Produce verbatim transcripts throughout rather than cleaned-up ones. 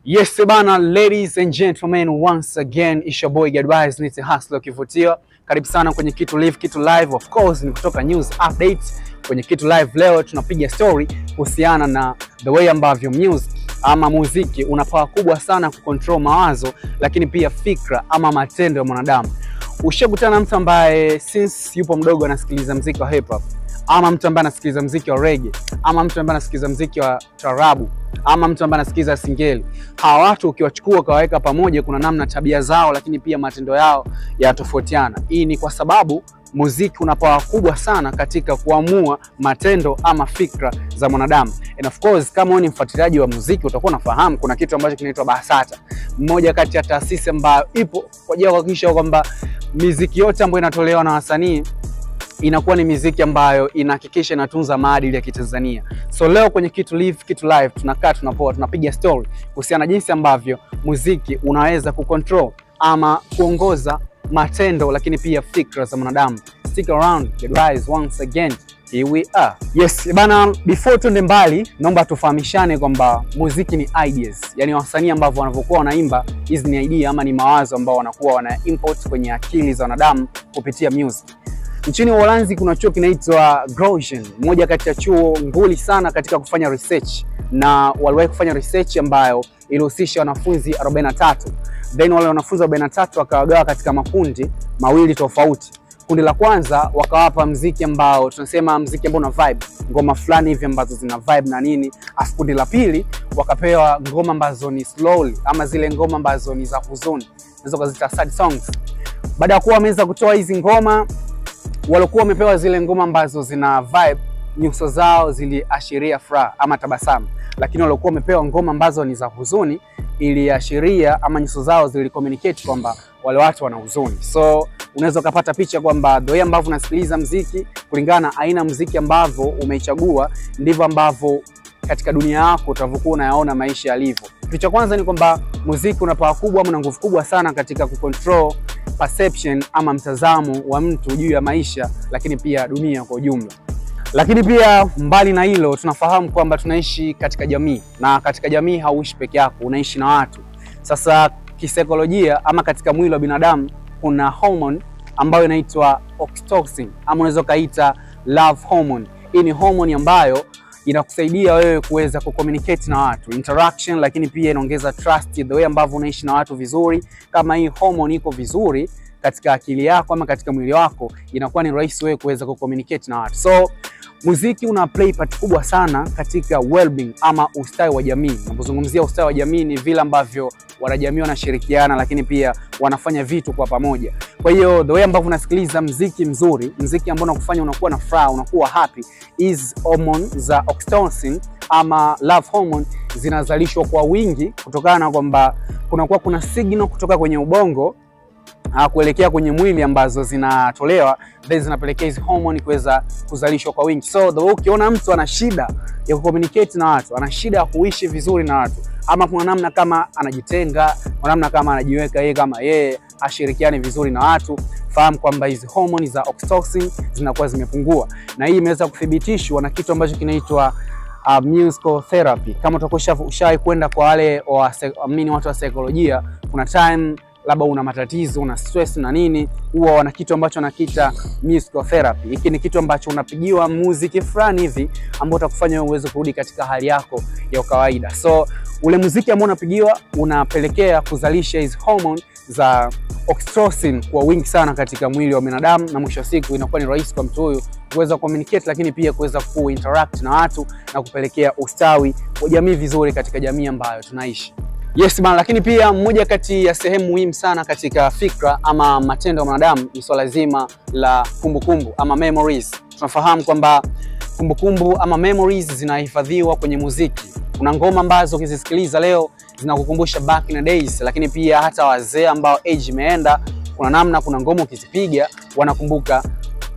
Yes bana, ladies and gentlemen, once again it's your boy Gadwise, nite Hustler Kivutio. Karibu sana kwenye Kitu Live, Kitu Live. Of course ni kutoka news updates. Kwenye Kitu Live leo tunapiga story kuhusiana na the way ambavyo music ama muziki una power kubwa sana kucontrol mawazo, lakini pia fikra ama matendo ya mwanadamu. Ushakutana na mtu ambaye since yupo mdogo anasikiliza muziki wa hip hop, ama mtu ambaye anasikiliza muziki wa reggae, ama mtu ambaye anasikiliza muziki wa taarabu, ama mtu ambaye anasikiliza singeli. Hawa watu ukiwachukua ukawaweka pamoja, kuna namna tabia zao lakini pia matendo yao yanatofautiana. Hii ni kwa sababu muziki una power kubwa sana katika kuamua matendo ama fikra za mwanadamu. And of course kama wewe ni mfuatiliaji wa muziki utakuwa unafahamu kuna kitu ambacho kinaitwa BASATA. Mmoja kati ya taasisi ambayo ipo kwa ajili ya kuhakikisha kwamba muziki yote ambayo inatolewa na wasanii inakuwa ni muziki ambayo inahakikisha inatunza maadili ya Kitanzania. So leo kwenye Kitu Live, Kitu Live tunakaa tunapoa tunapiga story kuhusiana na jinsi ambavyo muziki unaweza kucontrol ama kuongoza matendo lakini pia fikra za mwanadamu. Stick around guys, once again here we are. Yes bana, before tuende mbali naomba tufahamishane kwamba muziki ni ideas. Yaani wasanii ambao wanavyokuwa wanaimba hizi ni idea ama ni mawazo ambao wanakuwa wana import kwenye akili za wanadamu kupitia music. Nchini Uholanzi kuna chuo kinaitwa Groningen, moja kati ya chuo nguli sana katika kufanya research, na waliwahi kufanya research ambayo ilihusisha wanafunzi arobaini na tatu. Then wale wanafunzi arobaini na tatu wakawagawa katika makundi mawili tofauti. Kundi la kwanza wakawapa muziki ambao tunasema muziki ambao una vibe, ngoma fulani hivi ambazo zina vibe na nini. Afu kundi la pili wakapewa ngoma ambazo ni slowly ama zile ngoma ambazo ni za huzuni, hizo kazita sad songs. Baada ya kuwa wameweza kutoa hizi ngoma, walikuwa wamepewa zile ngoma ambazo zina vibe, nyuso zao ziliashiria furaha ama tabasamu. Lakini walikuwa wamepewa ngoma ambazo ni za huzuni, iliashiria ama nyuso zao zilicommunicate kwamba wale watu wana huzuni. So unaweza kupata picha kwamba the way ambavyo unasikiliza muziki kulingana na aina muziki ambavyo umeichagua ndivyo ambavyo katika dunia yako utavyokuwa unayaona maisha yalivyo. Kitu cha kwanza ni kwamba muziki una power kubwa ama una nguvu kubwa sana katika kucontrol perception ama mtazamo wa mtu juu ya maisha lakini pia dunia kwa ujumla. Lakini pia mbali na hilo tunafahamu kwamba tunaishi katika jamii, na katika jamii hauishi peke yako, unaishi na watu. Sasa kisaikolojia ama katika mwili wa binadamu kuna hormone ambayo inaitwa oxytocin ama unaweza kaita love hormone. Hii ni hormone ambayo inakusaidia wewe kuweza kucommunicate na watu, interaction, lakini pia inaongeza trust, the way ambavyo unaishi na watu vizuri. Kama hii hormone iko vizuri katika akili yako ama katika mwili wako, inakuwa ni rahisi wewe kuweza kucommunicate na watu. So muziki una play part kubwa sana katika well-being ama ustawi wa jamii. Ninapozungumzia ustawi wa jamii ni vile ambavyo wanajamii wanashirikiana lakini pia wanafanya vitu kwa pamoja. Kwa hiyo the way ambavyo unasikiliza muziki mzuri, muziki ambao unakufanya unakuwa na furaha, unakuwa happy, is hormone za oxytocin ama love hormone zinazalishwa kwa wingi kutokana na kwamba kunakuwa kuna signal kutoka kwenye ubongo Ha, kuelekea kwenye mwili ambazo zinatolewa, then zinapelekea hizo hormone kuweza kuzalishwa kwa wingi. So the way ukiona mtu ana shida ya kucommunicate na watu, ana shida ya kuishi vizuri na watu, ama kuna namna kama anajitenga, kuna namna kama anajiweka yeye kama yeye ashirikiane vizuri na watu, fahamu kwamba hizo hormone za oxytocin zinakuwa zimepungua. Na hii imeweza kuthibitishwa na kitu ambacho kinaitwa uh, musical therapy. Kama utakusha ushawahi kwenda kwa wale waamini watu wa saikolojia, kuna time labda una matatizo, una stress na nini, huwa wana kitu ambacho wanakiita musical therapy. Hiki ni kitu ambacho unapigiwa muziki fulani hivi ambao utakufanya uweze kurudi katika hali yako ya kawaida. So ule muziki ambao unapigiwa unapelekea kuzalisha hizo hormone za oxytocin kwa wingi sana katika mwili wa binadamu, na mwisho wa siku inakuwa ni rahisi kwa mtu huyu kuweza communicate lakini pia kuweza kuinteract na watu na kupelekea ustawi wa jamii vizuri katika jamii ambayo tunaishi. Yes man, lakini pia mmoja kati ya sehemu muhimu sana katika fikra ama matendo ya mwanadamu ni swala zima la kumbukumbu ama memories. Tunafahamu kwamba kumbukumbu ama memories zinahifadhiwa kwenye muziki. Kuna ngoma ambazo ukizisikiliza leo zinakukumbusha back in the days, lakini pia hata wazee ambao age imeenda, kuna namna kuna ngoma ukizipiga wanakumbuka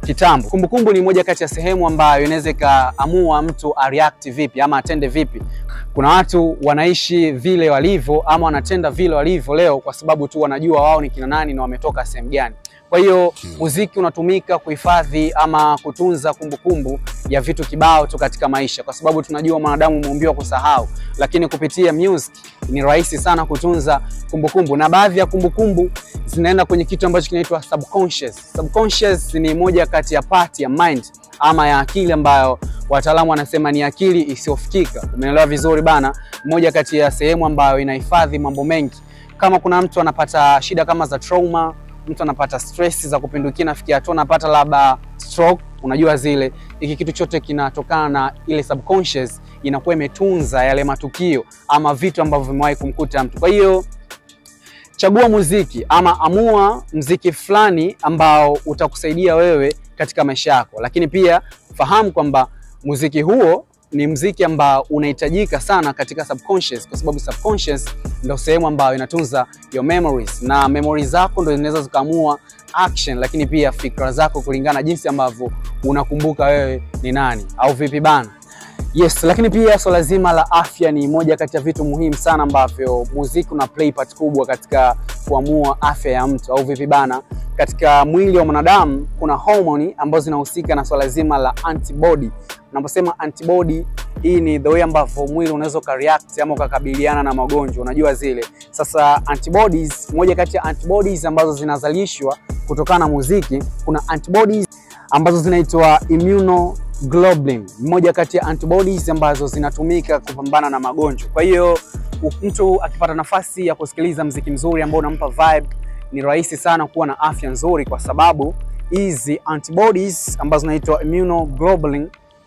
kitambo. Kumbukumbu ni moja kati ya sehemu ambayo inaweza kaamua mtu a react vipi ama atende vipi. Kuna watu wanaishi vile walivyo ama wanatenda vile walivyo leo kwa sababu tu wanajua wao ni kina nani na wametoka sehemu gani. Kwa hiyo muziki unatumika kuhifadhi ama kutunza kumbukumbu ya vitu kibao tu katika maisha, kwa sababu tunajua mwanadamu umeumbiwa kusahau, lakini kupitia music ni rahisi sana kutunza kumbukumbu. Na baadhi ya kumbukumbu zinaenda kwenye kitu ambacho kinaitwa subconscious. Subconscious ni moja kati ya part ya mind ama ya akili ambayo wataalamu wanasema ni akili isiyofikika. Umeelewa vizuri bana? Moja kati ya sehemu ambayo inahifadhi mambo mengi. Kama kuna mtu anapata shida kama za trauma, mtu anapata stress za kupindukia, nafikia hatua anapata labda stroke, unajua zile, hiki kitu chote kinatokana na ile subconscious inakuwa imetunza yale matukio ama vitu ambavyo vimewahi kumkuta mtu. Kwa hiyo chagua muziki ama amua muziki fulani ambao utakusaidia wewe katika maisha yako, lakini pia fahamu kwamba muziki huo ni muziki ambao unahitajika sana katika subconscious, kwa sababu subconscious ndio sehemu ambayo inatunza your memories, na memories zako ndio zinaweza zikaamua action, lakini pia fikra zako kulingana na jinsi ambavyo unakumbuka wewe ni nani au vipi bana. Yes, lakini pia swala zima la afya ni moja kati ya vitu muhimu sana ambavyo muziki una play part kubwa katika kuamua afya ya mtu au vipi bana. Katika mwili wa mwanadamu kuna hormone ambazo zinahusika na swala zima la antibody. Unaposema antibody, hii ni the way ambavyo mwili unaweza ka react ama ukakabiliana na magonjwa, unajua zile. Sasa antibodies, moja kati ya antibodies ambazo zinazalishwa kutokana na muziki, kuna antibodies ambazo zinaitwa immunoglobulin, moja kati ya antibodies ambazo zinatumika kupambana na magonjwa. Kwa hiyo mtu akipata nafasi ya kusikiliza muziki mzuri ambao unampa vibe, ni rahisi sana kuwa na afya nzuri, kwa sababu hizi antibodies ambazo zinaitwa immunoglobulin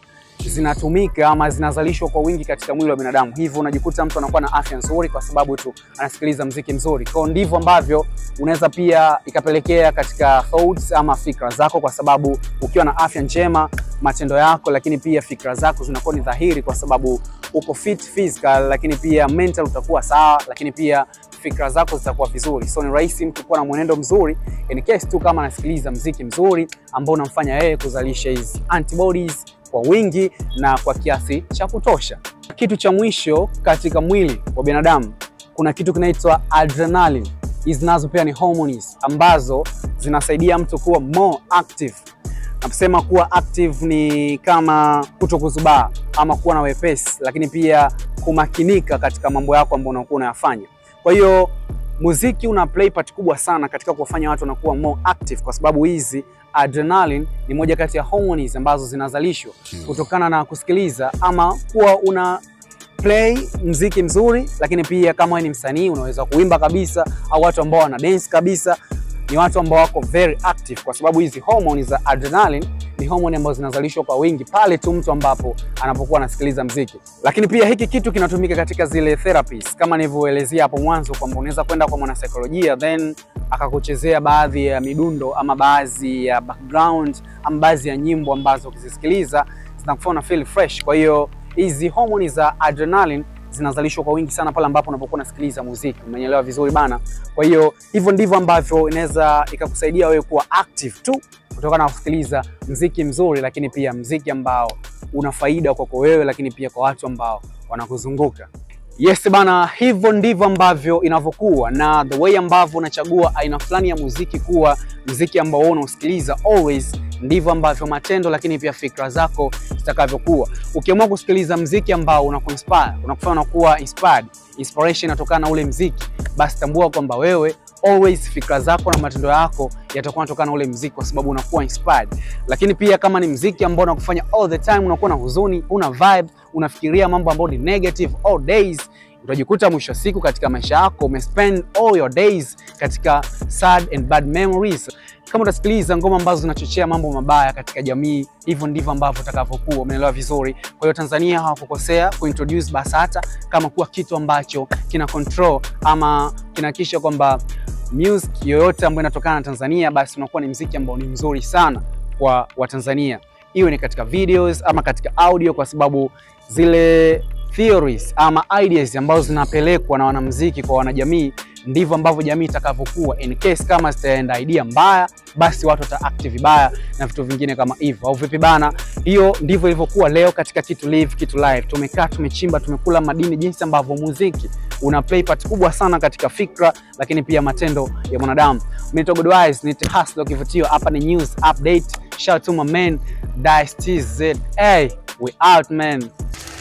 zinatumika ama zinazalishwa kwa wingi katika mwili wa binadamu. Hivyo unajikuta mtu anakuwa na afya nzuri kwa sababu tu anasikiliza muziki mzuri. Kwa ndivyo ambavyo unaweza pia ikapelekea katika thoughts ama fikra zako, kwa sababu ukiwa na afya njema, matendo yako lakini pia fikra zako zinakuwa ni dhahiri, kwa sababu uko fit physical, lakini pia mental utakuwa sawa, lakini pia fikra zako zitakuwa vizuri. So ni rahisi mtu kuwa na mwenendo mzuri in case tu kama anasikiliza muziki mzuri ambao unamfanya yeye kuzalisha hizi antibodies kwa wingi na kwa kiasi cha kutosha. Kitu cha mwisho katika mwili wa binadamu, kuna kitu kinaitwa adrenaline. Hizi nazo pia ni hormones ambazo zinasaidia mtu kuwa more active. Naposema kuwa active ni kama kutokuzubaa ama kuwa na wepesi, lakini pia kumakinika katika mambo yako ambayo unakuwa unayafanya. Kwa hiyo muziki una play part kubwa sana katika kufanya watu wanakuwa more active, kwa sababu hizi adrenaline ni moja kati ya hormones ambazo zinazalishwa kutokana na kusikiliza ama kuwa una play muziki mzuri. Lakini pia kama wewe ni msanii unaweza kuimba kabisa, au watu ambao wana dance kabisa, ni watu ambao wako very active, kwa sababu hizi hormones za adrenaline ni hormone ambazo zinazalishwa kwa wingi pale tu mtu ambapo anapokuwa anasikiliza muziki. Lakini pia hiki kitu kinatumika katika zile therapies, kama nilivyoelezea hapo mwanzo kwamba unaweza kwenda kwa mwanasaikolojia then akakuchezea baadhi ya midundo ama baadhi ya background ama baadhi ya nyimbo ambazo ukizisikiliza zinakufanya feel fresh. Kwa hiyo hizi hormone za adrenaline zinazalishwa kwa wingi sana pale ambapo unapokuwa unasikiliza muziki. Umeelewa vizuri bana? Kwa hiyo hivyo ndivyo ambavyo inaweza ikakusaidia wewe kuwa active tu kutokana na kusikiliza muziki mzuri, lakini pia muziki ambao una faida kwako wewe, lakini pia kwa watu ambao wanakuzunguka. Yes bana, hivyo ndivyo ambavyo inavyokuwa, na the way ambavyo unachagua aina fulani ya muziki kuwa muziki ambao unaosikiliza always, ndivyo ambavyo matendo lakini pia fikra zako zitakavyokuwa. Ukiamua kusikiliza muziki ambao unakuinspire, unakufanya kuwa inspired, inspiration inatokana na ule muziki, basi tambua kwamba wewe always fikra zako na matendo yako yatakuwa yanatokana na ule muziki, kwa sababu unakuwa inspired. Lakini pia kama ni muziki ambao unakufanya all the time unakuwa na huzuni, una vibe, unafikiria mambo ambayo ni negative all days, utajikuta mwisho wa siku katika maisha yako umespend all your days katika sad and bad memories. Kama utasikiliza ngoma ambazo zinachochea mambo mabaya katika jamii, hivyo ndivyo ambavyo utakavyokuwa. Umeelewa vizuri? Kwa hiyo Tanzania hawakukosea kuintroduce BASATA kama kuwa kitu ambacho kina control ama kinahakikisha kwamba music yoyote ambayo inatokana na Tanzania basi unakuwa ni muziki ambao ni mzuri sana kwa Watanzania, iwe ni katika videos ama katika audio, kwa sababu zile theories ama ideas ambazo zinapelekwa na wanamuziki kwa wanajamii ndivyo ambavyo jamii itakavyokuwa. In case kama zitaenda idea mbaya, basi watu wata act vibaya na vitu vingine kama hivyo. Au vipi bana? Hiyo ndivyo ilivyokuwa leo katika Kitu Live Kitu Live. Tumekaa, tumechimba, tumekula madini jinsi ambavyo muziki una play part kubwa sana katika fikra lakini pia matendo ya mwanadamu. Mimi ni Godwise, ni Hustler Kivutio. Hapa ni news update. Shout out to my man Dice T Z. Hey, we out man.